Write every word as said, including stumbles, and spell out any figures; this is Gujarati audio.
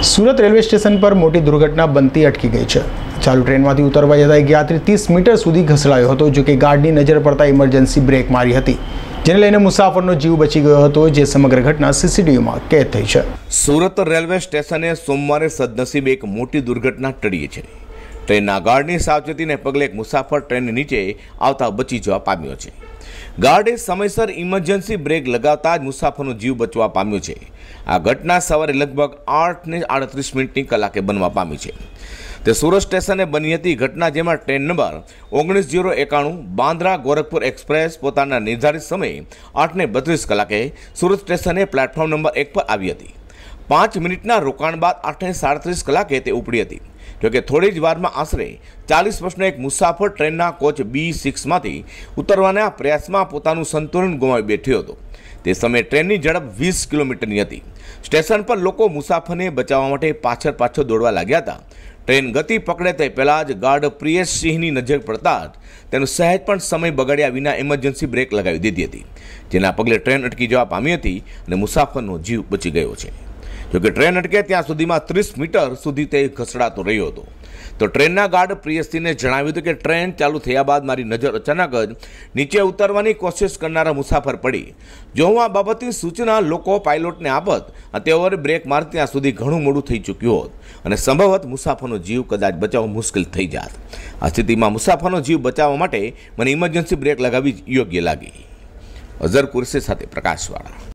સુરત રેલવે સ્ટેશન પર મોટી દુર્ઘટના બનતી અટકી ગઈ છે। ચાલુ ટ્રેનમાંથી ઉતરવા જતા એક યાત્રી ત્રીસ મીટર સુધી ઘસડાયો હતો, જો કે ગાર્ડની નજર પડતા ઇમરજન્સી બ્રેક મારી હતી, જેને લઈને મુસાફરનો જીવ બચી ગયો હતો, જે સમગ્ર ઘટના સીસીટીવીમાં કેદ થઈ છે। સુરત રેલવે સ્ટેશને સોમવારે સદનસીબે એક મોટી દુર્ઘટના ટળી છે। ટ્રેનના ગાર્ડની સાવચેતીને પગલે એક મુસાફર ટ્રેનની નીચે આવતા બચી જવા પામ્યો છે। ગાર્ડે સમયસર ઇમરજન્સી બ્રેક લગાવતા જ મુસાફરનો જીવ બચવા પામ્યો છે। આ ઘટના સવારે લગભગ આઠ ને આડત્રીસ મિનિટની કલાકે બનવા પામી છે। તે સુરત સ્ટેશને બની હતી ઘટના, જેમાં ટ્રેન નંબર ઓગણીસ જીરો એકાણું બાંદ્રા ગોરખપુર એક્સપ્રેસ પોતાના નિર્ધારિત સમયે આઠ ને બત્રીસ કલાકે સુરત સ્ટેશને પ્લેટફોર્મ નંબર એક પર આવી હતી। પાંચ મિનિટના રોકાણ બાદ આઠ ને સાડત્રીસ કલાકે તે ઉપડી હતી। જોકે થોડી જ વારમાં આશરે ચાલીસ વર્ષનો એક મુસાફર ટ્રેનના કોચ બી સિક્સમાંથી ઉતરવાના પ્રયાસમાં પોતાનું સંતુલન ગુમાવી બેઠ્યો હતો। તે સમયે ટ્રેનની ઝડપ વીસ કિલોમીટરની હતી। સ્ટેશન પર લોકો મુસાફરને બચાવવા માટે પાછળ પાછળ દોડવા લાગ્યા હતા। ટ્રેન ગતિ પકડે તે પહેલાં જ ગાર્ડ પ્રિયેશ સિંહની નજર પડતા જ તેનું સહેજ પણ સમય બગાડ્યા વિના ઇમરજન્સી બ્રેક લગાવી દીધી હતી, જેના પગલે ટ્રેન અટકી જવા પામી હતી અને મુસાફરનો જીવ બચી ગયો છે। જોકે ટ્રેન અટકે ત્યાં સુધીમાં ત્રીસ મીટર સુધી તે ઘસડાતો રહ્યો હતો। તો ટ્રેનના ગાર્ડ પ્રિયસિંહને જણાવ્યું હતું કે ટ્રેન ચાલુ થયા બાદ મારી નજર અચાનક જ નીચે ઉતરવાની કોશિશ કરનારા મુસાફર પડી। જો હું આ બાબતની સૂચના લોકો પાયલોટને આપત અને તેઓએ બ્રેક માર ત્યાં સુધી ઘણું મોડું થઈ ચૂક્યું હોત અને સંભવત મુસાફરનો જીવ કદાચ બચાવવો મુશ્કેલ થઈ જાત। આ સ્થિતિમાં મુસાફરનો જીવ બચાવવા માટે મને ઇમરજન્સી બ્રેક લગાવવી યોગ્ય લાગી। અઝર કુરશી સાથે પ્રકાશવાળા।